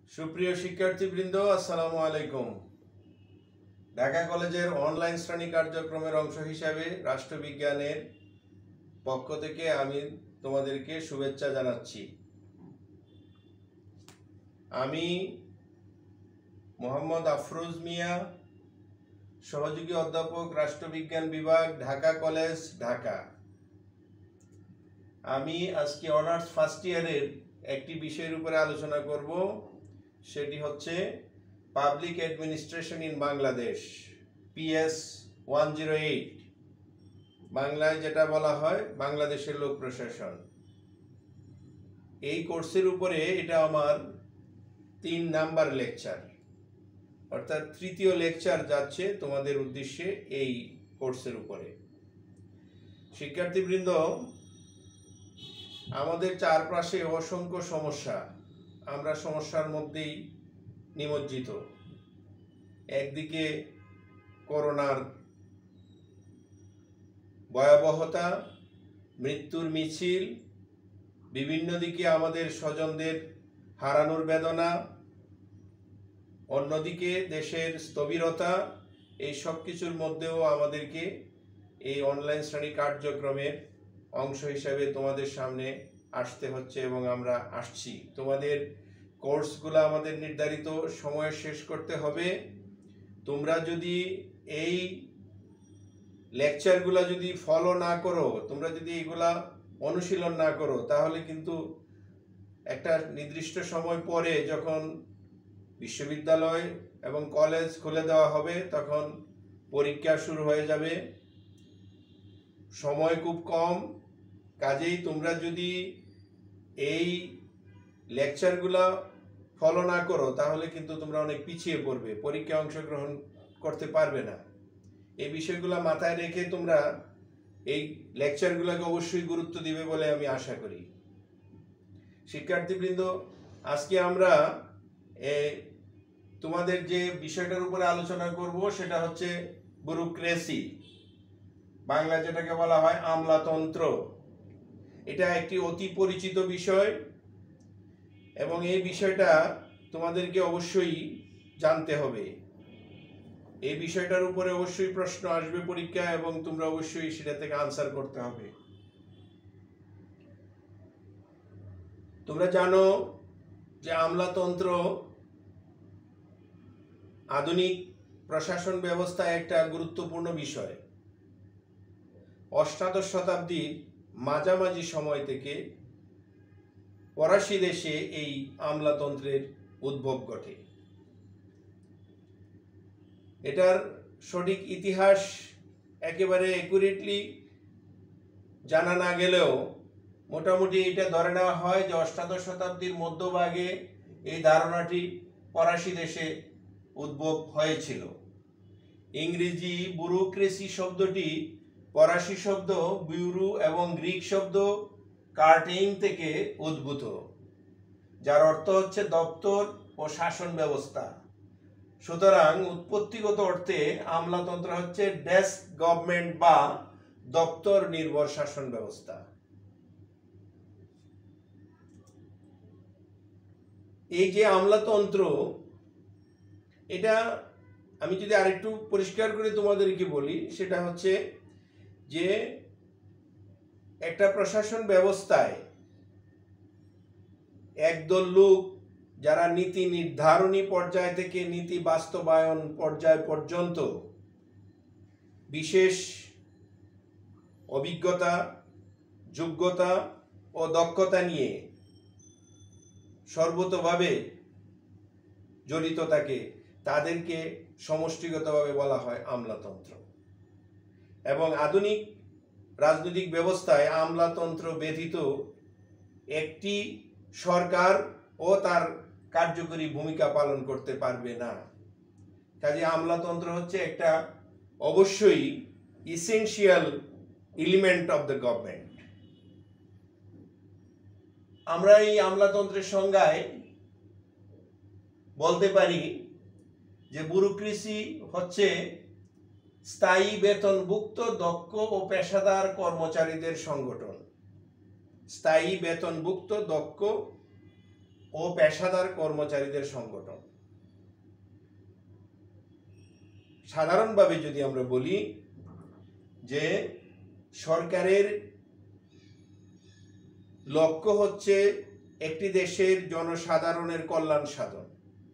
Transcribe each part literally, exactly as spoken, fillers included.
সুপ্রিয় শিক্ষার্থীবৃন্দ, আসসালামু আলাইকুম। ঢাকা কলেজের অনলাইন শ্রেণী কার্যক্রমের অংশ হিসাবে রাষ্ট্রবিজ্ঞানের পক্ষ থেকে আমি তোমাদেরকে শুভেচ্ছা জানাচ্ছি। আমি মোহাম্মদ আফরোজ মিয়া, সহযোগী অধ্যাপক, রাষ্ট্রবিজ্ঞান বিভাগ, ঢাকা কলেজ, ঢাকা। আমি আজকে অনার্স ফার্স্ট ইয়ারের একটি বিষয়ের উপরে আলোচনা করব, সেটি হচ্ছে public administration in Bangladesh, PS one zero eight, বাংলায় যেটা বলা হয় বাংলাদেশের লোক প্রশাসন। এই কোর্সের উপরে এটা আমার তিন নাম্বার লেকচার, অর্থাৎ তৃতীয় লেকচার যাচ্ছে তোমাদের উদ্দেশ্যে এই কোর্সের উপরে। শিক্ষার্থীবৃন্দ, আমাদের চারপাশে অসংখ্য সমস্যা, আমরা সমস্যার মধ্যেই নিমজ্জিত। একদিকে করোনার ভয়াবহতা, মৃত্যুর মিছিল, বিভিন্ন দিকে আমাদের স্বজনদের হারানোর বেদনা, অন্যদিকে দেশের স্থবিরতা। এই সব কিছুর মধ্যেও আমাদেরকে এই অনলাইন শ্রেণী কার্যক্রমের অংশ হিসাবে তোমাদের সামনে আসতে হচ্ছে এবং আমরা আসছি। তোমাদের কোর্সগুলো আমাদের নির্ধারিত সময়ে শেষ করতে হবে। তোমরা যদি এই লেকচারগুলো যদি ফলো না করো, তোমরা যদি এইগুলা অনুশীলন না করো, তাহলে কিন্তু একটা নির্দিষ্ট সময় পরে যখন বিশ্ববিদ্যালয় এবং কলেজ খুলে দেওয়া হবে, তখন পরীক্ষা শুরু হয়ে যাবে, সময় খুব কম। কাজেই তোমরা যদি এই লেকচারগুলো ফলো না করো, তাহলে কিন্তু তোমরা অনেক পিছিয়ে পড়বে, পরীক্ষায় অংশগ্রহণ করতে পারবে না। এই বিষয়গুলো মাথায় রেখে তোমরা এই লেকচারগুলোকে অবশ্যই গুরুত্ব দিবে বলে আমি আশা করি। শিক্ষার্থীবৃন্দ, আজকে আমরা তোমাদের যে বিষয়টার উপরে আলোচনা করব সেটা হচ্ছে ব্যুরোক্রেসি, বাংলা যেটাকে বলা হয় আমলাতন্ত্র। এটা একটি অতি পরিচিত বিষয় এবং এই বিষয়টা তোমাদেরকে অবশ্যই জানতে হবে। এই বিষয়টার উপরে অবশ্যই প্রশ্ন আসবে পরীক্ষা, এবং তোমরা অবশ্যই সেটা থেকে আনসার করতে হবে। তোমরা জানো যে আমলাতন্ত্র আধুনিক প্রশাসন ব্যবস্থায় একটা গুরুত্বপূর্ণ বিষয়। অষ্টাদশ শতাব্দীর মাঝামাঝি সময় থেকে ফরাসি দেশে এই আমলাতন্ত্রের উদ্ভব ঘটে। এটার সঠিক ইতিহাস একেবারে অ্যাকুরেটলি জানা না গেলেও মোটামুটি এটা ধরে নেওয়া হয় যে অষ্টাদশ শতাব্দীর মধ্যভাগে এই ধারণাটি ফরাসি দেশে উদ্ভব হয়েছিল। ইংরেজি ব্যুরোক্রেসি শব্দটি ফরাসি শব্দ ব্যুরো এবং গ্রিক শব্দ কার্টেইন থেকে উদ্ভূত, যার অর্থ হচ্ছে দপ্তর ও শাসন ব্যবস্থা। সুতরাং উৎপত্তিগত অর্থে আমলাতন্ত্র হচ্ছে ডেস্ক গভর্নমেন্ট বা দপ্তর নির্ভর শাসন ব্যবস্থা। এই যে আমলাতন্ত্র, এটা আমি যদি আরেকটু পরিষ্কার করে তোমাদেরকে বলি, সেটা হচ্ছে যে একটা প্রশাসন ব্যবস্থায় একদল লোক যারা নীতি নির্ধারণী পর্যায় থেকে নীতি বাস্তবায়ন পর্যায় পর্যন্ত বিশেষ অভিজ্ঞতা, যোগ্যতা ও দক্ষতা নিয়ে সর্বতোভাবে জড়িত থাকে, তাদেরকে সমষ্টিগতভাবে বলা হয় আমলাতন্ত্র। এবং আধুনিক রাজনৈতিক ব্যবস্থায় আমলাতন্ত্র ব্যতীত একটি সরকার ও তার কার্যকরী ভূমিকা পালন করতে পারবে না। কাজে আমলাতন্ত্র হচ্ছে একটা অবশ্যই essential element of the government. আমরা এই আমলাতন্ত্রের সংজ্ঞায় বলতে পারি যে ব্যুরোক্রেসি হচ্ছে স্থায়ী বেতনভুক্ত দক্ষ ও পেশাদার কর্মচারীদের সংগঠন। স্থায়ী বেতনভুক্ত দক্ষ ও ও পেশাদার কর্মচারীদের সংগঠন। সাধারণভাবে যদি আমরা বলি যে সরকারের লক্ষ্য হচ্ছে একটি দেশের জনসাধারণের কল্যাণ সাধন।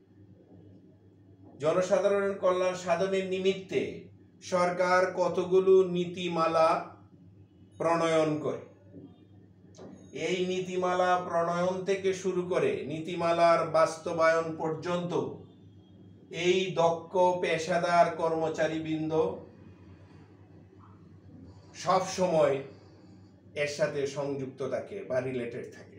জনসাধারণের কল্যাণ সাধনের নিমিত্তে সরকার কতগুলো নীতিমালা প্রণয়ন করে। এই নীতিমালা প্রণয়ন থেকে শুরু করে নীতিমালার বাস্তবায়ন পর্যন্ত এই দক্ষ পেশাদার কর্মচারীবৃন্দ সব সময় এর সাথে সংযুক্ত থাকে বা রিলেটেড থাকে।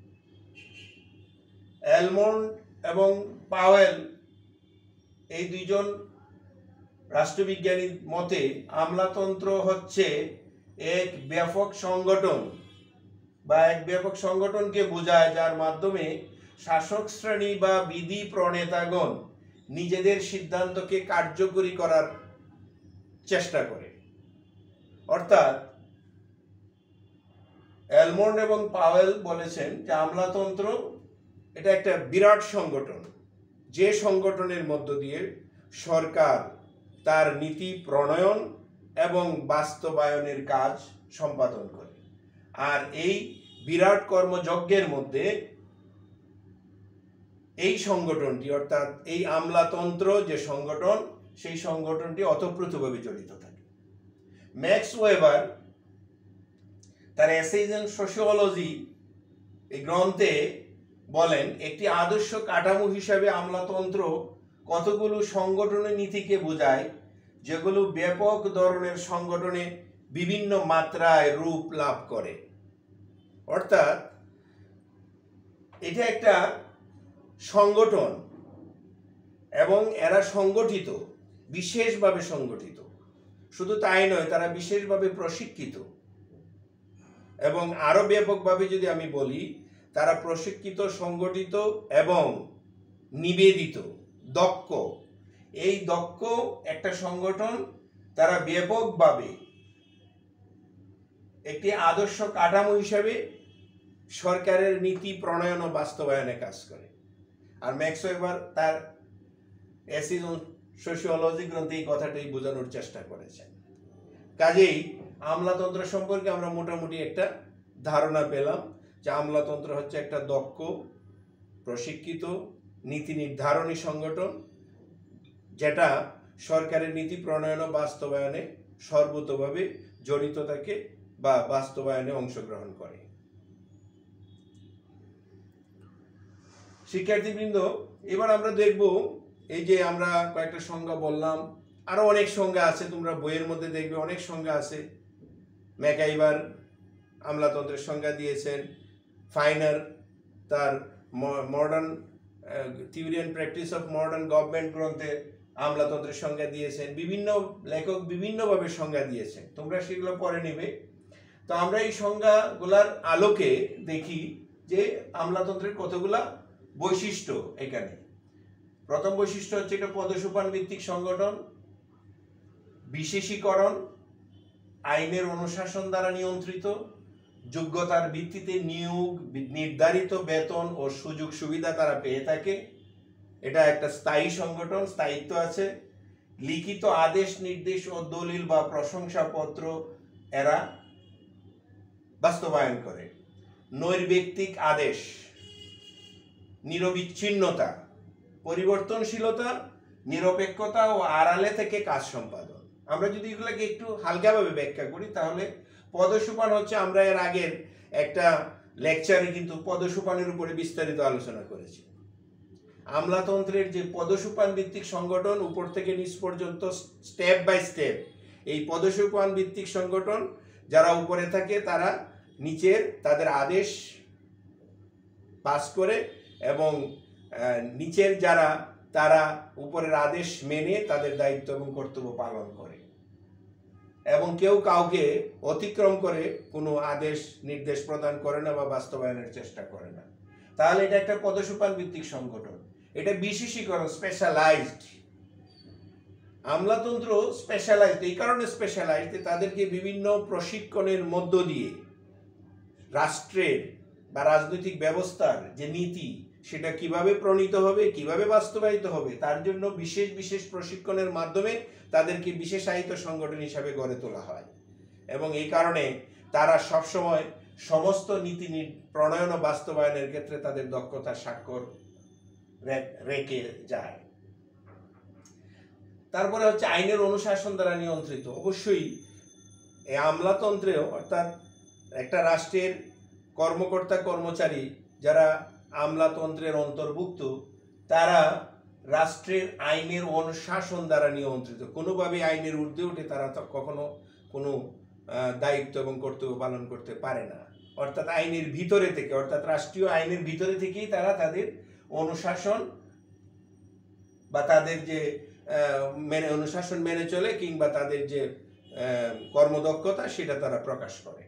এলমন্ড এবং পাওয়েল এই দুইজন রাষ্ট্রবিজ্ঞানীর মতে আমলাতন্ত্র হচ্ছে এক ব্যাপক সংগঠন বা এক ব্যাপক সংগঠনকে বোঝায় যার মাধ্যমে শাসক শ্রেণী বা বিধি প্রণেতাগণ নিজেদের সিদ্ধান্তকে কার্যকরী করার চেষ্টা করে। অর্থাৎ এলমন্ড এবং পাওয়েল বলেছেন যে আমলাতন্ত্র এটা একটা বিরাট সংগঠন, যে সংগঠনের মধ্য দিয়ে সরকার তার নীতি প্রণয়ন এবং বাস্তবায়নের কাজ সম্পাদন করে। আর এই বিরাট কর্মযজ্ঞের মধ্যে এই সংগঠনটি অর্থাৎ এই আমলাতন্ত্র যে সংগঠন, সেই সংগঠনটি ওতপ্রোতভাবে জড়িত থাকে। ম্যাক্স ওয়েবার তার এসেজ অন সোশিওলজি এই গ্রন্থে বলেন একটি আদর্শ কাঠামো হিসাবে আমলাতন্ত্র কতগুলো সংগঠনের নীতিকে বোঝায় যেগুলো ব্যাপক ধরনের সংগঠনে বিভিন্ন মাত্রায় রূপ লাভ করে। অর্থাৎ এটা একটা সংগঠন এবং এরা সংগঠিত, বিশেষভাবে সংগঠিত। শুধু তাই নয়, তারা বিশেষভাবে প্রশিক্ষিত এবং আরো ব্যাপকভাবে যদি আমি বলি, তারা প্রশিক্ষিত, সংগঠিত এবং নিবেদিত, দক্ষ। এই দক্ষ একটা সংগঠন তারা ব্যাপকভাবে একটি আদর্শ কাঠামো হিসাবে সরকারের নীতি প্রণয়ন ও বাস্তবায়নে কাজ করে। আর ম্যাক্স ওয়েবার তার এসেজ অন সোশিওলজি গ্রন্থে এই কথাটাই বোঝানোর চেষ্টা করেছেন। কাজেই আমলাতন্ত্র সম্পর্কে আমরা মোটামুটি একটা ধারণা পেলাম যে আমলাতন্ত্র হচ্ছে একটা দক্ষ, প্রশিক্ষিত, নীতি নির্ধারণী সংগঠন যেটা সরকারের নীতি প্রণয়ন ও বাস্তবায়নে সর্বতোভাবে জড়িত থাকে বা বাস্তবায়নে অংশগ্রহণ করে। শিক্ষার্থীবৃন্দ, এবার আমরা দেখব এই যে আমরা কয়েকটা সংজ্ঞা বললাম, আরো অনেক সংজ্ঞা আছে, তোমরা বইয়ের মধ্যে দেখবে অনেক সংজ্ঞা আছে। ম্যাকাইভার আমলাতন্ত্রের সংজ্ঞা দিয়েছেন, ফাইনার তার modern theory and practice of modern government গ্রন্থে আমলাতন্ত্রের সংজ্ঞা দিয়েছেন। বিভিন্ন লেখক বিভিন্নভাবে সংজ্ঞা দিয়েছেন, তোমরা সেগুলো পড়ে নেবে। তো আমরা এই সংজ্ঞাগুলার আলোকে দেখি যে আমলাতন্ত্রের কতগুলা বৈশিষ্ট্য এখানে। প্রথম বৈশিষ্ট্য হচ্ছে এটা পদসোপান ভিত্তিক সংগঠন, বিশেষীকরণ, আইনের অনুশাসন দ্বারা নিয়ন্ত্রিত, যোগ্যতার ভিত্তিতে নিয়োগ, নির্ধারিত বেতন ও সুযোগ সুবিধা তারা পেয়ে থাকে। এটা একটা স্থায়ী সংগঠন, স্থায়িত্ব আছে। লিখিত আদেশ, নির্দেশ ও দলিল বা প্রশংসাপত্র এরা বাস্তবায়ন করে। নৈর্ব্যক্তিক আদেশ, নিরবিচ্ছিন্নতা, পরিবর্তনশীলতা, নিরপেক্ষতা ও আড়ালে থেকে কাজ সম্পাদন। আমরা যদি এগুলোকে একটু হালকাভাবে ব্যাখ্যা করি তাহলে পদসোপান হচ্ছে, আমরা এর আগের একটা লেকচারে কিন্তু পদসোপানের উপরে বিস্তারিত আলোচনা করেছি। আমলাতন্ত্রের যে পদসোপান ভিত্তিক সংগঠন, উপর থেকে নিচ পর্যন্ত স্টেপ বাই স্টেপ, এই পদসোপান ভিত্তিক সংগঠন যারা উপরে থাকে তারা নিচের তাদের আদেশ পাস করে এবং নিচের যারা তারা উপরের আদেশ মেনে তাদের দায়িত্ব এবং কর্তব্য পালন করে এবং কেউ কাউকে অতিক্রম করে কোনো আদেশ নির্দেশ প্রদান করে না বা বাস্তবায়নের চেষ্টা করে না। তাহলে এটা একটা পদসোপান ভিত্তিক সংগঠন। এটা বিশেষীকরণ, স্পেশালাইজড। আমলাতন্ত্র স্পেশালাইজড এই কারণে স্পেশালাইজড, তাদেরকে বিভিন্ন প্রশিক্ষণের মধ্য দিয়ে রাষ্ট্রের বা রাজনৈতিক ব্যবস্থার যে নীতি সেটা কিভাবে প্রণীত হবে, কিভাবে বাস্তবায়িত হবে, তার জন্য বিশেষ বিশেষ প্রশিক্ষণের মাধ্যমে তাদেরকে বিশেষায়িত সংগঠন হিসাবে গড়ে তোলা হয়। এবং এই কারণে তারা সবসময় সমস্ত নীতি প্রণয়ন ও বাস্তবায়নের ক্ষেত্রে তাদের দক্ষতার স্বাক্ষর রেখে যায়। তারপরে হচ্ছে আইনের অনুশাসন দ্বারা নিয়ন্ত্রিত। অবশ্যই এই আমলাতন্ত্রেও, অর্থাৎ একটা রাষ্ট্রের কর্মকর্তা কর্মচারী যারা আমলাতন্ত্রের অন্তর্ভুক্ত, তারা রাষ্ট্রের আইনের অনুশাসন দ্বারা নিয়ন্ত্রিত। কোনোভাবে আইনের ঊর্ধ্বে উঠে তারা তো কখনো কোনো দায়িত্ব এবং কর্তব্য পালন করতে পারে না। অর্থাৎ আইনের ভিতরে থেকে, অর্থাৎ রাষ্ট্রীয় আইনের ভিতরে থেকেই তারা তাদের অনুশাসন বা তাদের যে মেনে অনুশাসন মেনে চলে, কিংবা তাদের যে কর্মদক্ষতা সেটা তারা প্রকাশ করে।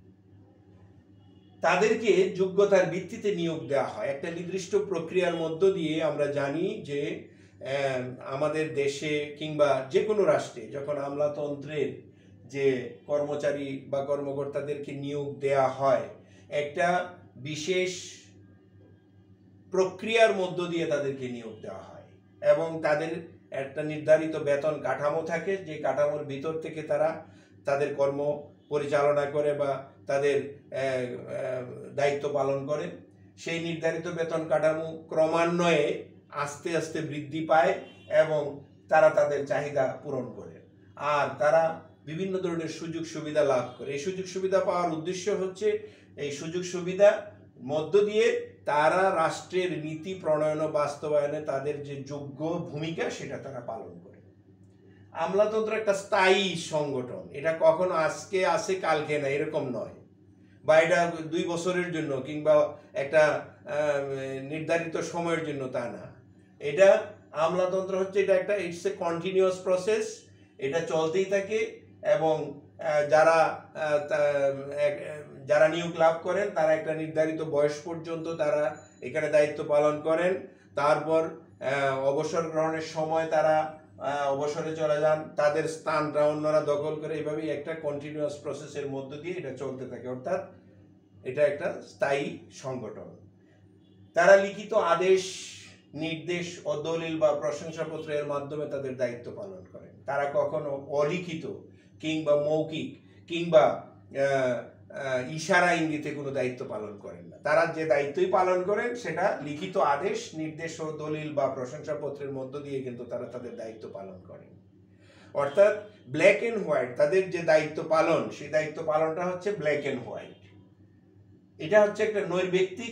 তাদেরকে যোগ্যতার ভিত্তিতে নিয়োগ দেওয়া হয় একটা নির্দিষ্ট প্রক্রিয়ার মধ্য দিয়ে। আমরা জানি যে আমাদের দেশে কিংবা যে কোনো রাষ্ট্রে যখন আমলাতন্ত্রের যে কর্মচারী বা কর্মকর্তাদেরকে নিয়োগ দেওয়া হয়, একটা বিশেষ প্রক্রিয়ার মধ্য দিয়ে তাদেরকে নিয়োগ দেওয়া হয় এবং তাদের একটা নির্ধারিত বেতন কাঠামো থাকে, যে কাঠামোর ভিতর থেকে তারা তাদের কর্ম পরিচালনা করে বা তাদের দায়িত্ব পালন করে। সেই নির্ধারিত বেতন কাঠামো ক্রমান্বয়ে আস্তে আস্তে বৃদ্ধি পায় এবং তারা তাদের চাহিদা পূরণ করে, আর তারা বিভিন্ন ধরনের সুযোগ সুবিধা লাভ করে। এই সুযোগ সুবিধা পাওয়ার উদ্দেশ্য হচ্ছে এই সুযোগ সুবিধা মধ্য দিয়ে তারা রাষ্ট্রের নীতি প্রণয়ন ও বাস্তবায়নে তাদের যে যোগ্য ভূমিকা সেটা তারা পালন করে। আমলাতন্ত্র একটা স্থায়ী সংগঠন, এটা কখনো আজকে আসে কালকে না, এরকম নয়, বা এটা দুই বছরের জন্য কিংবা একটা নির্ধারিত সময়ের জন্য, তা না। এটা আমলাতন্ত্র হচ্ছে এটা একটা ইটস এ কন্টিনিউয়াস প্রসেস, এটা চলতেই থাকে এবং যারা যারা নিয়োগ লাভ করেন তারা একটা নির্ধারিত বয়স পর্যন্ত তারা এখানে দায়িত্ব পালন করেন। তারপর অবসর গ্রহণের সময় তারা অবসরে চলে যান, তাদের স্থানটা অন্যরা দখল করে। এইভাবেই একটা কন্টিনিউয়াস প্রসেসের মধ্য দিয়ে এটা চলতে থাকে, অর্থাৎ এটা একটা স্থায়ী সংগঠন। তারা লিখিত আদেশ, নির্দেশ ও দলিল বা প্রশংসাপত্রের মাধ্যমে তাদের দায়িত্ব পালন করেন। তারা কখনো অলিখিত কিংবা মৌখিক কিংবা ইশারা ইঙ্গিতে কোনো দায়িত্ব পালন করেন না। তারা যে দায়িত্বই পালন করেন সেটা লিখিত আদেশ, নির্দেশ ও দলিল বা প্রশংসাপত্রের মধ্য দিয়ে কিন্তু তারা তাদের দায়িত্ব পালন করেন। অর্থাৎ ব্ল্যাক এন্ড হোয়াইট, তাদের যে দায়িত্ব পালন সেই দায়িত্ব পালনটা হচ্ছে ব্ল্যাক এন্ড হোয়াইট। এটা হচ্ছে একটা নৈর্ব্যক্তিক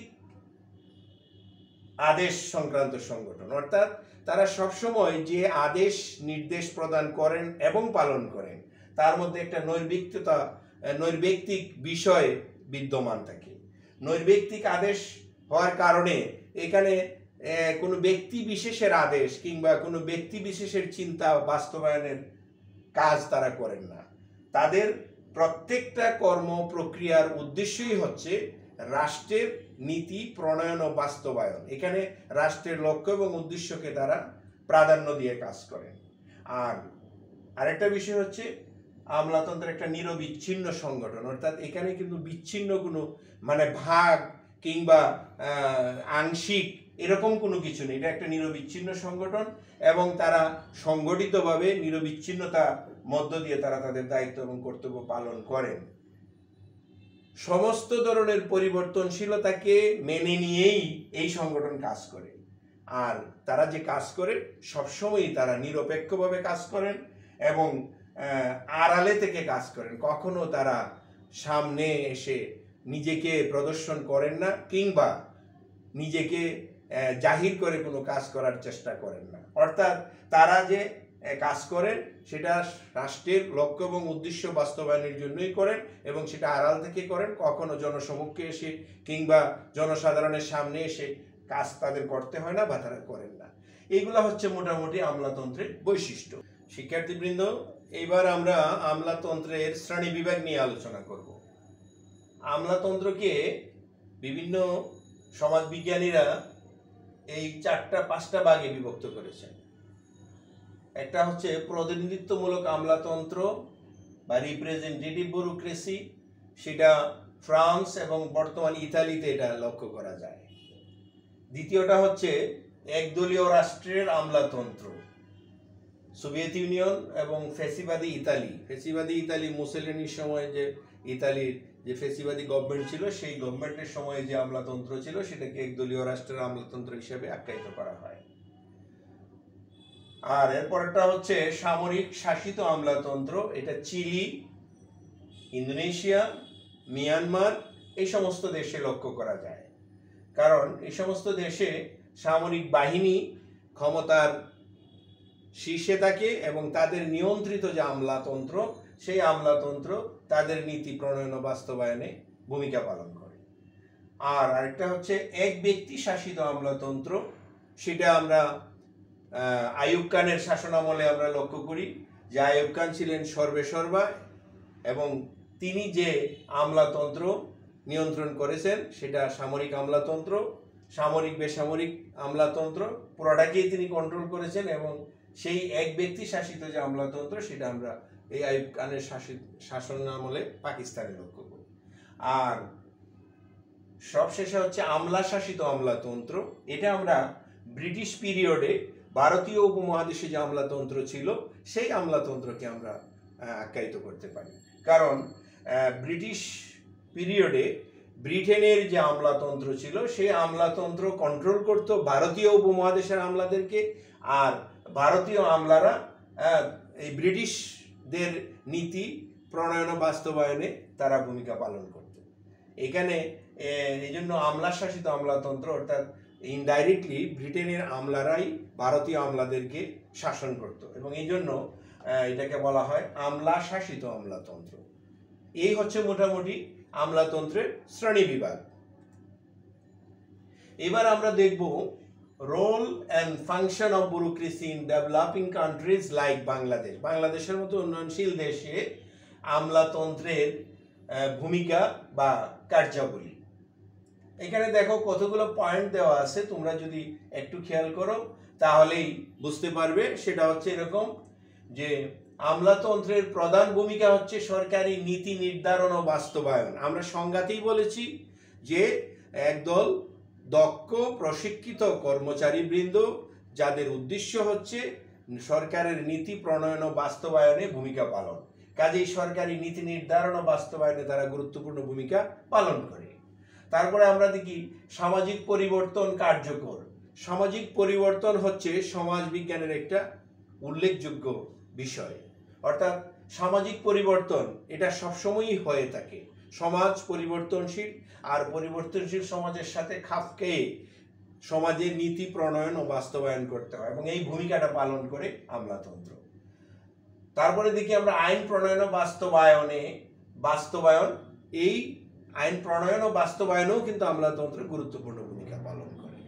আদেশ সংক্রান্ত সংগঠন, অর্থাৎ তারা সবসময় যে আদেশ নির্দেশ প্রদান করেন এবং পালন করেন তার মধ্যে একটা নৈর্ব্যক্তিকতা নৈর্ব্যক্তিক বিষয় বিদ্যমান থাকে। নৈর্ব্যক্তিক আদেশ হওয়ার কারণে এখানে কোনো ব্যক্তি বিশেষের আদেশ কিংবা কোনো ব্যক্তি বিশেষের চিন্তা বাস্তবায়নের কাজ তারা করেন না। তাদের প্রত্যেকটা কর্ম প্রক্রিয়ার উদ্দেশ্যই হচ্ছে রাষ্ট্রের নীতি প্রণয়ন ও বাস্তবায়ন। এখানে রাষ্ট্রের লক্ষ্য এবং উদ্দেশ্যকে তারা প্রাধান্য দিয়ে কাজ করেন। আর আরেকটা বিষয় হচ্ছে আমলাতন্ত্র একটা নিরবিচ্ছিন্ন সংগঠন, অর্থাৎ এখানে কিন্তু বিচ্ছিন্ন কোনো মানে ভাগ কিংবা আংশিক এরকম কোনো কিছু নেই। এটা একটা নিরবিচ্ছিন্ন সংগঠন এবং তারা সংগঠিতভাবে নিরবিচ্ছিন্নতা মধ্য দিয়ে তারা তাদের দায়িত্ব এবং কর্তব্য পালন করেন। সমস্ত ধরনের পরিবর্তনশীলতাকে মেনে নিয়েই এই সংগঠন কাজ করে, আর তারা যে কাজ করে সবসময়ই তারা নিরপেক্ষভাবে কাজ করেন এবং আড়ালে থেকে কাজ করেন। কখনো তারা সামনে এসে নিজেকে প্রদর্শন করেন না কিংবা নিজেকে জাহির করে কোনো কাজ করার চেষ্টা করেন না। অর্থাৎ তারা যে কাজ করেন সেটা রাষ্ট্রের লক্ষ্য এবং উদ্দেশ্য বাস্তবায়নের জন্যই করেন এবং সেটা আড়াল থেকে করেন। কখনো জনসমক্ষে এসে কিংবা জনসাধারণের সামনে এসে কাজ তাদের করতে হয় না বা তারা করেন না। এইগুলা হচ্ছে মোটামুটি আমলাতন্ত্রের বৈশিষ্ট্য। শিক্ষার্থীবৃন্দ, এইবার আমরা আমলাতন্ত্রের শ্রেণী বিভাগ নিয়ে আলোচনা করব। আমলাতন্ত্রকে বিভিন্ন সমাজবিজ্ঞানীরা এই চারটা পাঁচটা ভাগে বিভক্ত করেছেন। একটা হচ্ছে প্রতিনিধিত্বমূলক আমলাতন্ত্র বা রিপ্রেজেন্টেটিভ ব্যুরোক্রেসি, সেটা ফ্রান্স এবং বর্তমান ইতালিতে এটা লক্ষ্য করা যায়। দ্বিতীয়টা হচ্ছে একদলীয় রাষ্ট্রের আমলাতন্ত্র, সোভিয়েত ইউনিয়ন এবং ফ্যাসিবাদী ইতালি। ফ্যাসিবাদী ইতালি মুসোলিনির সময় যে ইতালির যে ফ্যাসিবাদী গভর্নমেন্ট ছিল, সেই গভর্নমেন্টের সময় যে আমলাতন্ত্র ছিল সেটাকে একদলীয় রাষ্ট্রের আমলাতন্ত্র হিসেবে আখ্যায়িত করা হয়। আর এরপরটা হচ্ছে সামরিক শাসিত আমলাতন্ত্র। এটা চিলি, ইন্দোনেশিয়া, মিয়ানমার এই সমস্ত দেশে লক্ষ্য করা যায়। কারণ এই সমস্ত দেশে সামরিক বাহিনী ক্ষমতার শীর্ষে থাকে এবং তাদের নিয়ন্ত্রিত যে আমলাতন্ত্র, সেই আমলাতন্ত্র তাদের নীতি প্রণয়ন ও বাস্তবায়নে ভূমিকা পালন করে। আর আরেকটা হচ্ছে এক ব্যক্তি শাসিত আমলাতন্ত্র। সেটা আমরা আইয়ুব খানের শাসনামলে আমরা লক্ষ্য করি যে আইয়ুব খান ছিলেন সর্বেসর্বা এবং তিনি যে আমলাতন্ত্র নিয়ন্ত্রণ করেছেন সেটা সামরিক আমলাতন্ত্র, সামরিক বেসামরিক আমলাতন্ত্র পুরোটাকেই তিনি কন্ট্রোল করেছেন এবং সেই এক ব্যক্তি শাসিত যে আমলাতন্ত্র সেটা আমরা এই আইয়ুব খানের শাসিত শাসনামলে পাকিস্তানে লক্ষ্য করি। আর সবশেষে হচ্ছে আমলা শাসিত আমলাতন্ত্র। এটা আমরা ব্রিটিশ পিরিয়ডে ভারতীয় উপমহাদেশে যে আমলাতন্ত্র ছিল সেই আমলাতন্ত্রকে আমরা আখ্যায়িত করতে পারি। কারণ ব্রিটিশ পিরিয়ডে ব্রিটেনের যে আমলাতন্ত্র ছিল সেই আমলাতন্ত্র কন্ট্রোল করত ভারতীয় উপমহাদেশের আমলাদেরকে, আর ভারতীয় আমলারা এই ব্রিটিশদের নীতি প্রণয়ন বাস্তবায়নে তারা ভূমিকা পালন করত। এখানে এই জন্য আমলা শাসিত আমলাতন্ত্র অর্থাৎ ইনডাইরেক্টলি ব্রিটেনের আমলারাই ভারতীয় আমলাদেরকে শাসন করত এবং এই জন্য এটাকে বলা হয় আমলা শাসিত আমলাতন্ত্র। এই হচ্ছে মোটামুটি আমলাতন্ত্রের শ্রেণী বিভাগ। এবার আমরা দেখব role and function of bureaucracy in developing countries like Bangladesh. বাংলাদেশের মতো উন্নয়নশীল দেশে আমলাতন্ত্রের ভূমিকা বা কার্যাবলী। এখানে দেখো কতগুলো পয়েন্ট দেওয়া আছে, তোমরা যদি একটু খেয়াল করো তাহলেই বুঝতে পারবে। সেটা হচ্ছে এরকম যে আমলাতন্ত্রের প্রধান ভূমিকা হচ্ছে সরকারি নীতি নির্ধারণ ও বাস্তবায়ন। আমরা সংজ্ঞাতেই বলেছি যে একদল দক্ষ প্রশিক্ষিত কর্মচারীবৃন্দ যাদের উদ্দেশ্য হচ্ছে সরকারের নীতি প্রণয়ন ও বাস্তবায়নে ভূমিকা পালন। কাজেই সরকারি নীতি নির্ধারণ ও বাস্তবায়নে তারা গুরুত্বপূর্ণ ভূমিকা পালন করে। তারপরে আমরা দেখি সামাজিক পরিবর্তন কার্যকর। সামাজিক পরিবর্তন হচ্ছে সমাজ বিজ্ঞানের একটা উল্লেখযোগ্য বিষয়। অর্থাৎ সামাজিক পরিবর্তন এটা সবসময়ই হয়ে থাকে। সমাজ পরিবর্তনশীল, আর পরিবর্তনশীল সমাজের সাথে খাপ খেয়ে সমাজের নীতি প্রণয়ন ও বাস্তবায়ন করতে হয় এবং এই ভূমিকাটা পালন করে আমলাতন্ত্র। তারপরে দেখি আমরা আইন প্রণয়ন ও বাস্তবায়নে বাস্তবায়ন এই আইন প্রণয়ন ও বাস্তবায়নেও কিন্তু আমলাতন্ত্র গুরুত্বপূর্ণ ভূমিকা পালন করে।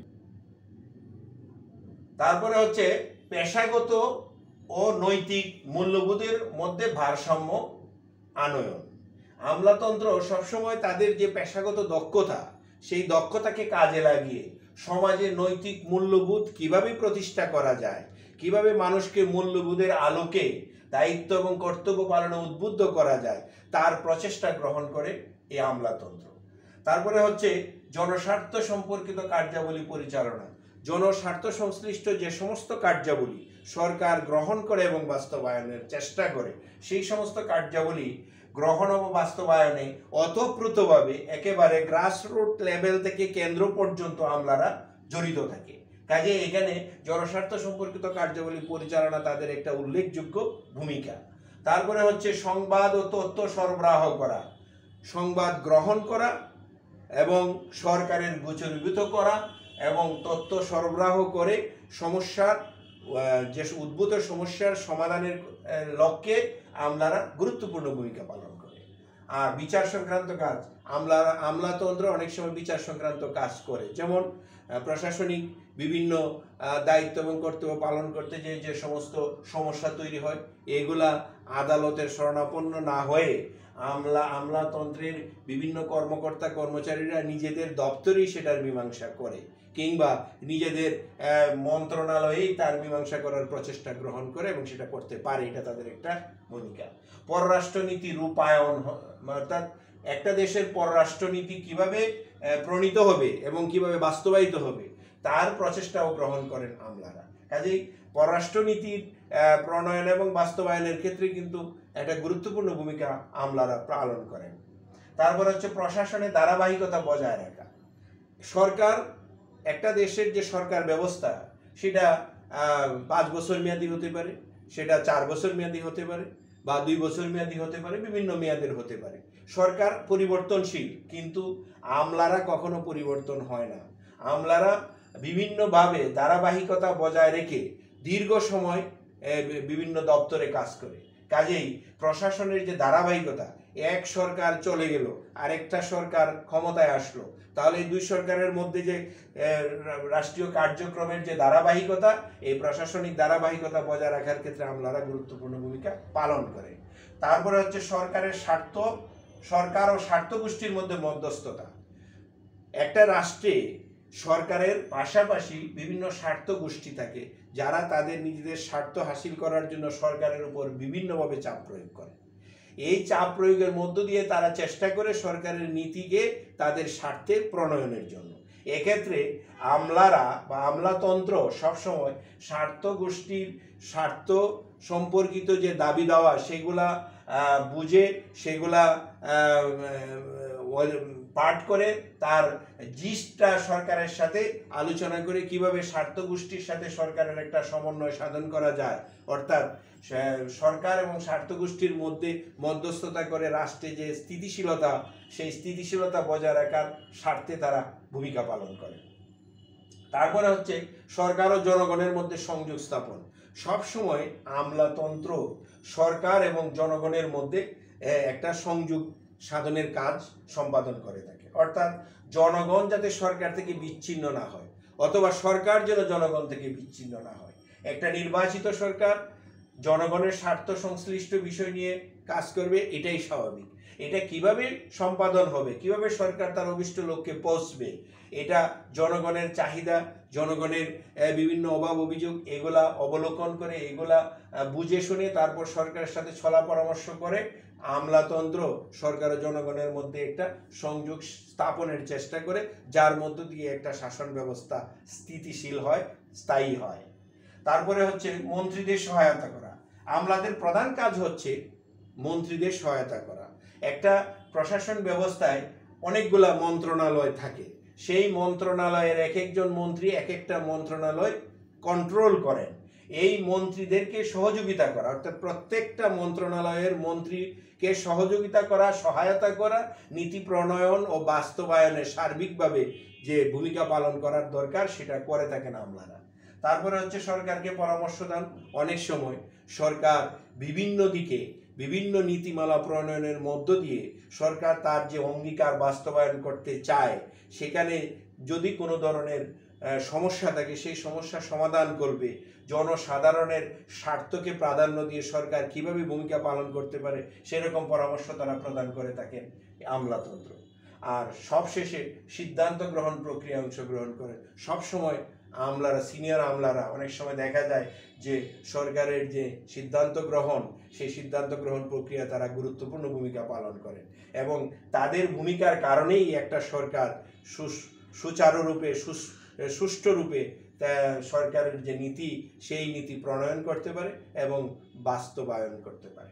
তারপরে হচ্ছে পেশাগত ও নৈতিক মূল্যবোধের মধ্যে ভারসাম্য আনয়ন। আমলাতন্ত্র সবসময় তাদের যে পেশাগত দক্ষতা, সেই দক্ষতাকে কাজে লাগিয়ে সমাজে নৈতিক মূল্যবোধ কিভাবে প্রতিষ্ঠা করা যায়, কিভাবে মানুষকে মূল্যবোধের আলোকে দায়িত্ব এবং কর্তব্য পালনে উদ্বুদ্ধ করা যায়, তার প্রচেষ্টা গ্রহণ করে এই আমলাতন্ত্র। তারপরে হচ্ছে জনস্বার্থ সম্পর্কিত কার্যাবলী পরিচালনা। জনস্বার্থ সংশ্লিষ্ট যে সমস্ত কার্যাবলী সরকার গ্রহণ করে এবং বাস্তবায়নের চেষ্টা করে, সেই সমস্ত কার্যাবলী গ্রহণ ও বাস্তবায়নে ওতপ্রোতভাবে একেবারে গ্রাসরুট লেভেল থেকে কেন্দ্র পর্যন্ত আমলারা জড়িত থাকে। কাজে এখানে জনস্বার্থ সম্পর্কিত কার্যাবলী পরিচালনা তাদের একটা উল্লেখযোগ্য ভূমিকা। তারপরে হচ্ছে সংবাদ ও তথ্য সরবরাহ করা, সংবাদ গ্রহণ করা এবং সরকারের গোচরীভূত করা এবং তথ্য সরবরাহ করে সমস্যার যে উদ্ভূত সমস্যার সমাধানের লক্ষ্যে আমলারা গুরুত্বপূর্ণ ভূমিকা পালন করে। আর বিচার সংক্রান্ত কাজ, আমলারা আমলাতন্ত্র অনেক সময় বিচার সংক্রান্ত কাজ করে, যেমন প্রশাসনিক বিভিন্ন দায়িত্ব এবং কর্তব্য পালন করতে যে যে সমস্ত সমস্যা তৈরি হয়, এগুলা আদালতের শরণাপন্ন না হয়ে আমলা আমলাতন্ত্রের বিভিন্ন কর্মকর্তা কর্মচারীরা নিজেদের দপ্তরেই সেটার মীমাংসা করে, কিংবা নিজেদের মন্ত্রণালয়েই তার মীমাংসা করার প্রচেষ্টা গ্রহণ করে এবং সেটা করতে পারে। এটা তাদের একটা ভূমিকা। পররাষ্ট্রনীতি রূপায়ণ, অর্থাৎ একটা দেশের পররাষ্ট্রনীতি কিভাবে প্রণীত হবে এবং কিভাবে বাস্তবায়িত হবে, তার প্রচেষ্টাও গ্রহণ করেন আমলারা। কাজেই পররাষ্ট্রনীতির প্রণয়ন এবং বাস্তবায়নের ক্ষেত্রে কিন্তু একটা গুরুত্বপূর্ণ ভূমিকা আমলারা পালন করেন। তারপর হচ্ছে প্রশাসনের ধারাবাহিকতা বজায় রাখা। সরকার, একটা দেশের যে সরকার ব্যবস্থা সেটা পাঁচ বছর মেয়াদি হতে পারে, সেটা চার বছর মেয়াদি হতে পারে, বা দুই বছর মেয়াদি হতে পারে, বিভিন্ন মেয়াদের হতে পারে। সরকার পরিবর্তনশীল, কিন্তু আমলারা কখনো পরিবর্তন হয় না। আমলারা বিভিন্নভাবে ধারাবাহিকতা বজায় রেখে দীর্ঘ সময় বিভিন্ন দপ্তরে কাজ করে। কাজেই প্রশাসনের যে ধারাবাহিকতা, এক সরকার চলে গেল, আরেকটা সরকার ক্ষমতায় আসলো, তাহলে এই দুই সরকারের মধ্যে যে রাষ্ট্রীয় কার্যক্রমের যে ধারাবাহিকতা, এই প্রশাসনিক ধারাবাহিকতা বজায় রাখার ক্ষেত্রে আমলারা গুরুত্বপূর্ণ ভূমিকা পালন করে। তারপরে হচ্ছে সরকারের স্বার্থ, সরকার ও স্বার্থ গোষ্ঠীর মধ্যে মধ্যস্থতা। একটা রাষ্ট্রে সরকারের পাশাপাশি বিভিন্ন স্বার্থ গোষ্ঠী থাকে, যারা তাদের নিজেদের স্বার্থ হাসিল করার জন্য সরকারের উপর বিভিন্নভাবে চাপ প্রয়োগ করে। এই চাপ প্রয়োগের মধ্য দিয়ে তারা চেষ্টা করে সরকারের নীতিকে তাদের স্বার্থে প্রণয়নের জন্য। এক্ষেত্রে আমলারা বা আমলাতন্ত্র সবসময় স্বার্থ গোষ্ঠীর স্বার্থ সম্পর্কিত যে দাবি দাওয়া সেগুলা বুঝে, সেগুলা পাঠ করে তার জিসটা সরকারের সাথে আলোচনা করে কিভাবে স্বার্থ গোষ্ঠীর সাথে সরকারের একটা সমন্বয় সাধন করা যায়, অর্থাৎ সরকার এবং স্বার্থ গোষ্ঠীর মধ্যে মধ্যস্থতা করে রাষ্ট্রে যে স্থিতিশীলতা, সেই স্থিতিশীলতা বজায় রাখার স্বার্থে তারা ভূমিকা পালন করে। তারপরে হচ্ছে সরকার ও জনগণের মধ্যে সংযোগ স্থাপন। সবসময় আমলাতন্ত্র সরকার এবং জনগণের মধ্যে একটা সংযোগ সাধনের কাজ সম্পাদন করে থাকে, অর্থাৎ জনগণ যাতে সরকার থেকে বিচ্ছিন্ন না হয়, অথবা সরকার যেন জনগণ থেকে বিচ্ছিন্ন না হয়। একটা নির্বাচিত সরকার জনগণের স্বার্থ সংশ্লিষ্ট বিষয় নিয়ে কাজ করবে, এটাই স্বাভাবিক। এটা কিভাবে সম্পাদন হবে, কিভাবে সরকার তার অভিষ্ট লক্ষ্যে পৌঁছবে, এটা জনগণের চাহিদা, জনগণের বিভিন্ন অভাব অভিযোগ, এগুলা অবলোকন করে, এগুলা বুঝে শুনে তারপর সরকারের সাথে ছলা পরামর্শ করে আমলাতন্ত্র সরকার ও জনগণের মধ্যে একটা সংযোগ স্থাপনের চেষ্টা করে, যার মধ্য দিয়ে একটা শাসন ব্যবস্থা স্থিতিশীল হয়, স্থায়ী হয়। তারপরে হচ্ছে মন্ত্রীদের সহায়তা করা। আমলাদের প্রধান কাজ হচ্ছে মন্ত্রীদের সহায়তা করা। একটা প্রশাসন ব্যবস্থায় অনেকগুলা মন্ত্রণালয় থাকে, সেই মন্ত্রণালয়ের এক একজন মন্ত্রী এক একটা মন্ত্রণালয় কন্ট্রোল করেন। এই মন্ত্রীদেরকে সহযোগিতা করা, অর্থাৎ প্রত্যেকটা মন্ত্রণালয়ের মন্ত্রীকে সহযোগিতা করা, সহায়তা করা, নীতি প্রণয়ন ও বাস্তবায়নে সার্বিকভাবে যে ভূমিকা পালন করার দরকার সেটা করে থাকেন আমলারা। তারপরে হচ্ছে সরকারকে পরামর্শ দান। অনেক সময় সরকার বিভিন্ন দিকে বিভিন্ন নীতিমালা প্রণয়নের মধ্য দিয়ে সরকার তার যে অঙ্গীকার বাস্তবায়ন করতে চায়, সেখানে যদি কোনো ধরনের সমস্যা থাকে সেই সমস্যার সমাধান করবে। জনসাধারণের স্বার্থকে প্রাধান্য দিয়ে সরকার কিভাবে ভূমিকা পালন করতে পারে সেরকম পরামর্শ তারা প্রদান করে থাকেন আমলাতন্ত্র। আর সবশেষে সিদ্ধান্ত গ্রহণ প্রক্রিয়ায় অংশগ্রহণ করে। সবসময় আমলারা, সিনিয়র আমলারা, অনেক সময় দেখা যায় যে সরকারের যে সিদ্ধান্ত গ্রহণ, সেই সিদ্ধান্ত গ্রহণ প্রক্রিয়া তারা গুরুত্বপূর্ণ ভূমিকা পালন করেন, এবং তাদের ভূমিকার কারণেই একটা সরকার সুচারুরূপে সুষ্ঠুরূপে সরকারের যে নীতি, সেই নীতি প্রণয়ন করতে পারে এবং বাস্তবায়ন করতে পারে।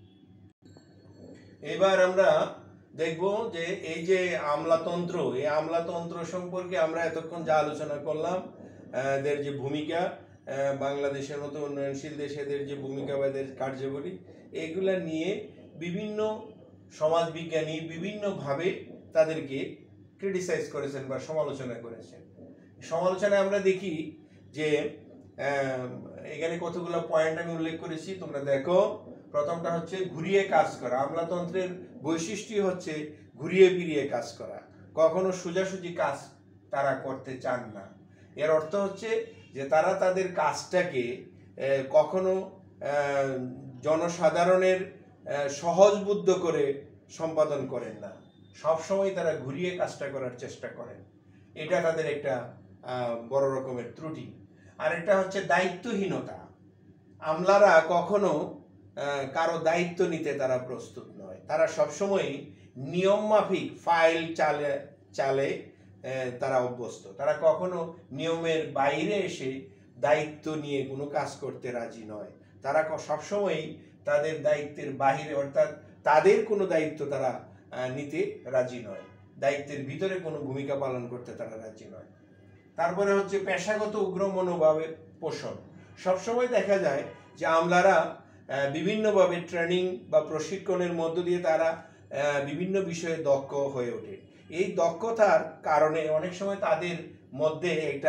এবার আমরা দেখব যে এই যে আমলাতন্ত্র, এই আমলাতন্ত্র সম্পর্কে আমরা এতক্ষণ যা আলোচনা করলাম, এদের যে ভূমিকা, বাংলাদেশের মতো উন্নয়নশীল দেশে এদের যে ভূমিকা বা এদের কার্যাবলী, এগুলা নিয়ে বিভিন্ন সমাজবিজ্ঞানী বিভিন্নভাবে তাদেরকে ক্রিটিসাইজ করেছেন বা সমালোচনা করেছেন। সমালোচনায় আমরা দেখি যে এখানে কতগুলো পয়েন্ট আমি উল্লেখ করেছি, তোমরা দেখো। প্রথমটা হচ্ছে ঘুরিয়ে কাজ করা। আমলাতন্ত্রের বৈশিষ্ট্য হচ্ছে ঘুরিয়ে ফিরিয়ে কাজ করা, কখনো সোজাসুজি কাজ তারা করতে চান না। এর অর্থ হচ্ছে যে তারা তাদের কাজটাকে কখনো জনসাধারণের সহজবুদ্ধ করে সম্পাদন করেন না, সবসময় তারা ঘুরিয়ে কাজটা করার চেষ্টা করেন। এটা তাদের একটা বড় রকমের ত্রুটি। আর একটা হচ্ছে দায়িত্বহীনতা। আমলারা কখনো কারো দায়িত্ব নিতে তারা প্রস্তুত নয়। তারা সবসময় নিয়ম মাফিক ফাইল চালে চালে তারা অভ্যস্ত। তারা কখনো নিয়মের বাইরে এসে দায়িত্ব নিয়ে কোনো কাজ করতে রাজি নয়। তারা সবসময়ই তাদের দায়িত্বের বাহিরে, অর্থাৎ তাদের কোনো দায়িত্ব তারা নিতে রাজি নয়, দায়িত্বের ভিতরে কোনো ভূমিকা পালন করতে তারা রাজি নয়। তারপরে হচ্ছে পেশাগত উগ্র মনোভাবের পোষণ। সবসময় দেখা যায় যে আমলারা বিভিন্নভাবে ট্রেনিং বা প্রশিক্ষণের মধ্য দিয়ে তারা বিভিন্ন বিষয়ে দক্ষ হয়ে ওঠে। এই দক্ষতার কারণে অনেক সময় তাদের মধ্যে একটা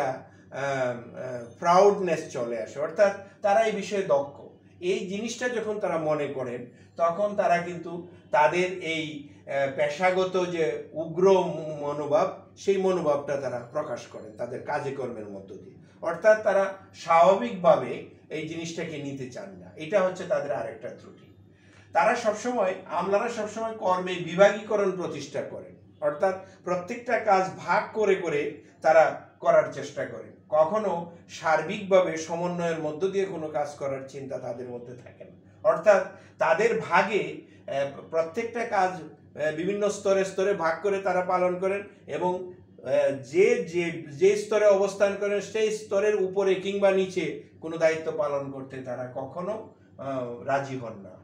প্রাউডনেস চলে আসে, অর্থাৎ তারা এই বিষয়ে দক্ষ। এই জিনিসটা যখন তারা মনে করেন তখন তারা কিন্তু তাদের এই পেশাগত যে উগ্র মনোভাব, সেই মনোভাবটা তারা প্রকাশ করেন তাদের কাজে কর্মের মধ্য দিয়ে, অর্থাৎ তারা স্বাভাবিকভাবে এই জিনিসটাকে নিতে চান না। এটা হচ্ছে তাদের আরেকটা ত্রুটি। তারা সবসময় আমলারা সবসময় কর্মে বিভাগীকরণ প্রতিষ্ঠা করেন, অর্থাৎ প্রত্যেকটা কাজ ভাগ করে করে তারা করার চেষ্টা করেন। কখনো সার্বিকভাবে সমন্বয়ের মধ্য দিয়ে কোনো কাজ করার চিন্তা তাদের মধ্যে থাকে না, অর্থাৎ তাদের ভাগে প্রত্যেকটা কাজ বিভিন্ন স্তরে স্তরে ভাগ করে তারা পালন করেন এবং যে যে যে স্তরে অবস্থান করেন সেই স্তরের উপরে কিংবা নিচে কোনো দায়িত্ব পালন করতে তারা কখনো রাজি হন না।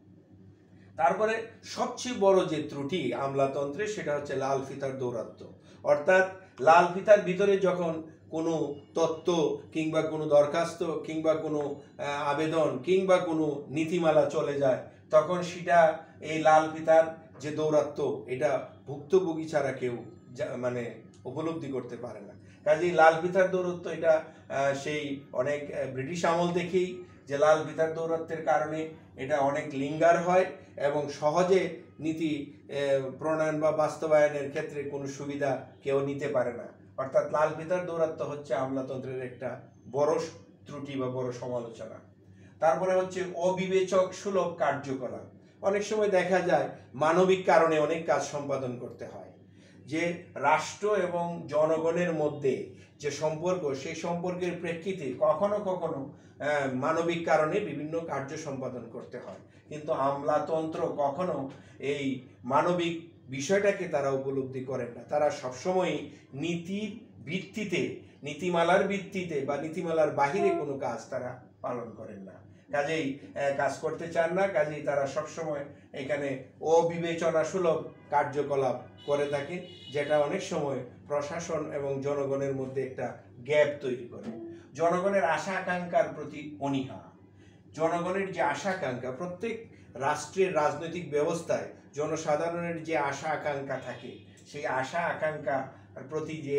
তারপরে সবচেয়ে বড় যে ত্রুটি আমলাতন্ত্রে, সেটা হচ্ছে লাল ফিতার দৌরাত্ম্য। অর্থাৎ লাল ফিতার ভিতরে যখন কোনো তত্ত্ব কিংবা কোনো দরখাস্ত কিংবা কোনো আবেদন কিংবা কোনো নীতিমালা চলে যায়, তখন সেটা এই লাল ফিতার যে দৌরাত্ম্য, এটা ভুক্তভোগী ছাড়া কেউ মানে উপলব্ধি করতে পারে না। কাজেই লাল ফিতার দৌরাত্ম্য এটা সেই অনেক ব্রিটিশ আমল দেখেই যে লাল ফিতার দৌরাত্ম্যের কারণে এটা অনেক লিঙ্গার হয় এবং সহজে নীতি প্রণয়ন বা বাস্তবায়নের ক্ষেত্রে কোনো সুবিধা কেউ নিতে পারে না। অর্থাৎ লাল ফিতার দৌরাত্ম্য হচ্ছে আমলাতন্ত্রের একটা বড় ত্রুটি বা বড় সমালোচনা। তারপরে হচ্ছে অবিবেচক সুলভ কার্যকলাপ। অনেক সময় দেখা যায় মানবিক কারণে অনেক কাজ সম্পাদন করতে হয়, যে রাষ্ট্র এবং জনগণের মধ্যে যে সম্পর্ক, সেই সম্পর্কের প্রেক্ষিতে কখনো কখনো মানবিক কারণে বিভিন্ন কার্য সম্পাদন করতে হয়, কিন্তু আমলাতন্ত্র কখনো এই মানবিক বিষয়টাকে তারা উপলব্ধি করেন না। তারা সবসময় নীতির ভিত্তিতে, নীতিমালার ভিত্তিতে বা নীতিমালার বাহিরে কোনো কাজ তারা পালন করেন না, কাজেই কাজ করতে চান না। কাজেই তারা সবসময় এখানে অবিবেচনা সুলভ কার্যকলাপ করে থাকে, যেটা অনেক সময় প্রশাসন এবং জনগণের মধ্যে একটা গ্যাপ তৈরি করে। জনগণের আশা আকাঙ্ক্ষার প্রতি অনীহা। জনগণের যে আশা আকাঙ্ক্ষা, প্রত্যেক রাষ্ট্রের রাজনৈতিক ব্যবস্থায় জনসাধারণের যে আশা আকাঙ্ক্ষা থাকে, সেই আশা আকাঙ্ক্ষার প্রতি যে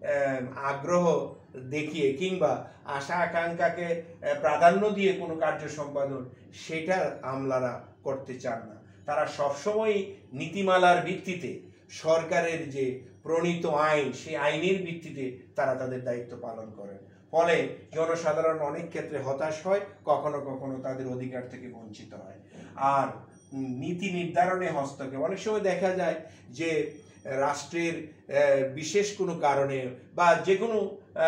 আগ্রহ দেখিয়ে কিংবা আশা আকাঙ্ক্ষাকে প্রাধান্য দিয়ে কোনো কার্য সম্পাদন, সেটা আমলারা করতে চান না। তারা সবসময় নীতিমালার ভিত্তিতে, সরকারের যে প্রণীত আইন, সেই আইনের ভিত্তিতে তারা তাদের দায়িত্ব পালন করেন। ফলে জনসাধারণ অনেক ক্ষেত্রে হতাশ হয়, কখনো কখনো তাদের অধিকার থেকে বঞ্চিত হয়। আর নীতি নির্ধারণে হস্তক্ষেপ। অনেক সময় দেখা যায় যে রাষ্ট্রের বিশেষ কোনো কারণে বা যে কোনো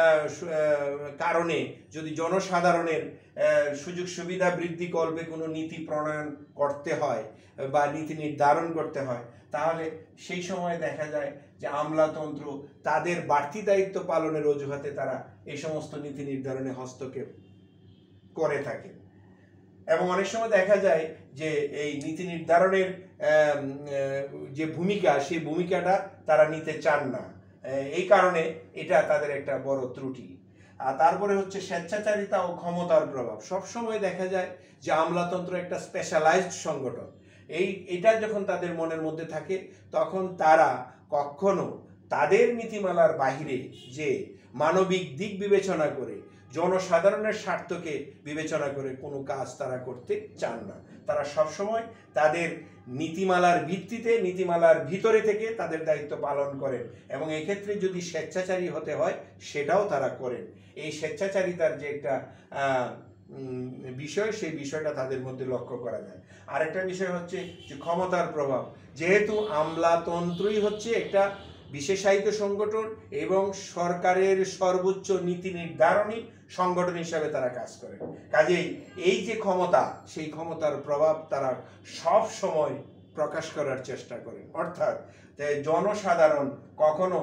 কারণে যদি জনসাধারণের সুযোগ সুবিধা বৃদ্ধি করবে কোনো নীতি প্রণয়ন করতে হয় বা নীতি নির্ধারণ করতে হয়, তাহলে সেই সময় দেখা যায় যে আমলাতন্ত্র তাদের বাড়তি দায়িত্ব পালনের অজুহাতে তারা এই সমস্ত নীতি নির্ধারণে হস্তক্ষেপ করে থাকে। এবং অনেক সময় দেখা যায় যে এই নীতি নির্ধারণের যে ভূমিকা, সেই ভূমিকাটা তারা নিতে চান না। এই কারণে এটা তাদের একটা বড় ত্রুটি। আর তারপরে হচ্ছে স্বেচ্ছাচারিতা ও ক্ষমতার প্রভাব। সবসময় দেখা যায় যে আমলাতন্ত্র একটা স্পেশালাইজড সংগঠন। এই এটা যখন তাদের মনের মধ্যে থাকে, তখন তারা কখনো তাদের নীতিমালার বাহিরে যে মানবিক দিক বিবেচনা করে, জনসাধারণের স্বার্থকে বিবেচনা করে কোনো কাজ তারা করতে চান না। তারা সবসময় তাদের নীতিমালার ভিত্তিতে, নীতিমালার ভিতরে থেকে তাদের দায়িত্ব পালন করেন এবং এক্ষেত্রে যদি স্বেচ্ছাচারী হতে হয়, সেটাও তারা করেন। এই স্বেচ্ছাচারিতার যে একটা বিষয়, সেই বিষয়টা তাদের মধ্যে লক্ষ্য করা যায়। আরেকটা বিষয় হচ্ছে যে ক্ষমতার প্রভাব। যেহেতু আমলাতন্ত্রই হচ্ছে একটা বিশেষায়িত সংগঠন এবং সরকারের সর্বোচ্চ নীতি নির্ধারণী সংগঠন হিসাবে তারা কাজ করে, কাজেই এই যে ক্ষমতা, সেই ক্ষমতার প্রভাব তারা সব সময় প্রকাশ করার চেষ্টা করেন। অর্থাৎ জনসাধারণ কখনো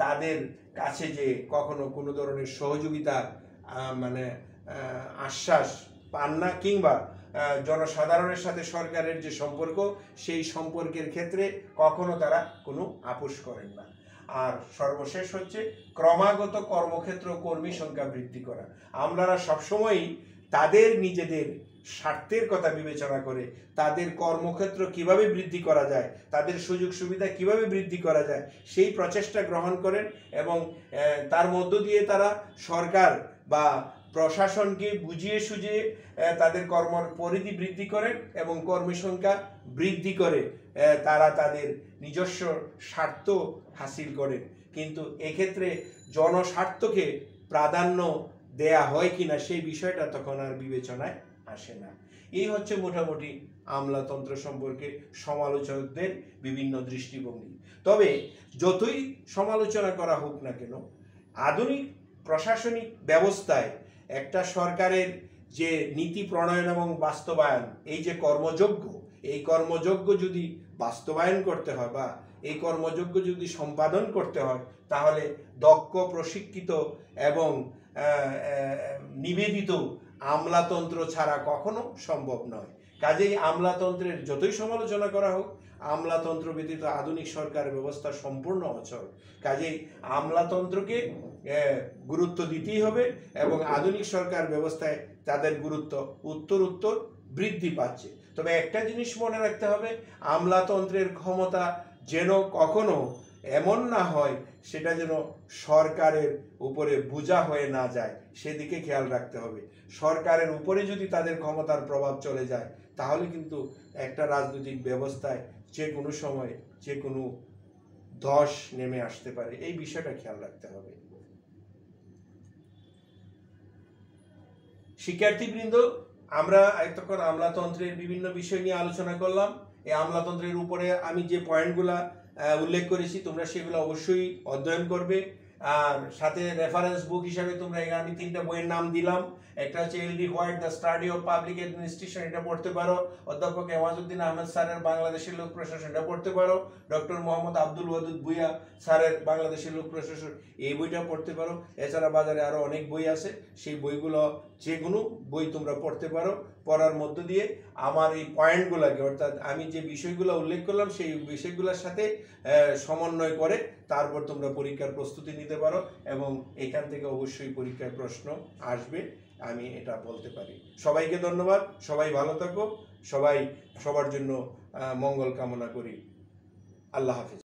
তাদের কাছে যে কখনো কোনো ধরনের সহযোগিতা মানে আশ্বাস পান না, কিংবা জনসাধারণের সাথে সরকারের যে সম্পর্ক সেই সম্পর্কের ক্ষেত্রে কখনো তারা কোনো আপোষ করেন না। আর সর্বশেষ হচ্ছে ক্রমাগত কর্মক্ষেত্র কর্মী সংখ্যা বৃদ্ধি করা। আমরা সবসময়ই তাদের নিজেদের স্বার্থের কথা বিবেচনা করে তাদের কর্মক্ষেত্র কিভাবে বৃদ্ধি করা যায়, তাদের সুযোগ সুবিধা কিভাবে বৃদ্ধি করা যায় সেই প্রচেষ্টা গ্রহণ করেন, এবং তার মধ্য দিয়ে তারা সরকার বা প্রশাসনকে বুঝিয়ে সুঝিয়ে তাদের কর্মর পরিধি বৃদ্ধি করেন এবং কর্মী সংখ্যা বৃদ্ধি করে তারা তাদের নিজস্ব স্বার্থ হাসিল করেন। কিন্তু এক্ষেত্রে জনস্বার্থকে প্রাধান্য দেয়া হয় কিনা সেই বিষয়টা তখন আর বিবেচনায় আসে না। এই হচ্ছে মোটামুটি আমলাতন্ত্র সম্পর্কে সমালোচকদের বিভিন্ন দৃষ্টিভঙ্গি। তবে যতই সমালোচনা করা হোক না কেন, আধুনিক প্রশাসনিক ব্যবস্থায় একটা সরকারের যে নীতি প্রণয়ন এবং বাস্তবায়ন, এই যে কর্মযজ্ঞ, এই কর্মযজ্ঞ যদি বাস্তবায়ন করতে হয় বা এই কর্মযজ্ঞ যদি সম্পাদন করতে হয়, তাহলে দক্ষ, প্রশিক্ষিত এবং নিবেদিত আমলাতন্ত্র ছাড়া কখনো সম্ভব নয়। কাজেই আমলাতন্ত্রের যতই সমালোচনা করা হোক, আমলাতন্ত্র ব্যতীত আধুনিক সরকার ব্যবস্থা সম্পূর্ণ অচল। কাজেই আমলাতন্ত্রকে গুরুত্ব দিতেই হবে এবং আধুনিক সরকার ব্যবস্থায় তাদের গুরুত্ব উত্তর উত্তর বৃদ্ধি পাচ্ছে। তবে একটা জিনিস মনে রাখতে হবে, আমলাতন্ত্রের ক্ষমতা যেন কখনো এমন না হয় সেটা যেন সরকারের উপরে বোঝা হয়ে না যায়, সেদিকে খেয়াল রাখতে হবে। সরকারের উপরে যদি তাদের ক্ষমতার প্রভাব চলে যায়, তাহলে কিন্তু একটা রাজনৈতিক ব্যবস্থায় যে কোনো সময় যে কোনো ধস নেমে আসতে পারে। এই বিষয়টা খেয়াল রাখতে হবে। শিক্ষার্থীবৃন্দ, আমরা এতক্ষণ আমলাতন্ত্রের বিভিন্ন বিষয় নিয়ে আলোচনা করলাম। এই আমলাতন্ত্রের উপরে আমি যে পয়েন্টগুলা উল্লেখ করেছি তোমরা সেগুলো অবশ্যই অধ্যয়ন করবে। আর সাথে রেফারেন্স বুক হিসাবে তোমরা এখানে আমি তিনটা বইয়ের নাম দিলাম। একটা হচ্ছে L D White, the study of public administration, এটা পড়তে পারো। অধ্যাপক এওয়াজউদ্দিন আহমেদ স্যারের বাংলাদেশের লোক প্রশাসন, এটা পড়তে পারো। ডক্টর মোহাম্মদ আব্দুল ওয়াদুদ ভুইয়া স্যারের বাংলাদেশের লোক প্রশাসন, এই বইটা পড়তে পারো। এছাড়া বাজারে আরো অনেক বই আছে, সেই বইগুলো যে কোনো বই তোমরা পড়তে পারো। পড়ার মধ্য দিয়ে আমার এই পয়েন্টগুলোকে, অর্থাৎ আমি যে বিষয়গুলো উল্লেখ করলাম সেই বিষয়গুলোর সাথে সমন্বয় করে তারপর তোমরা পরীক্ষার প্রস্তুতি নিতে পারো, এবং এখান থেকে অবশ্যই পরীক্ষার প্রশ্ন আসবে, আমি এটা বলতে পারি। সবাইকে ধন্যবাদ, সবাই ভালো থাকো, সবাই সবার জন্য মঙ্গল কামনা করি। আল্লাহ হাফেজ।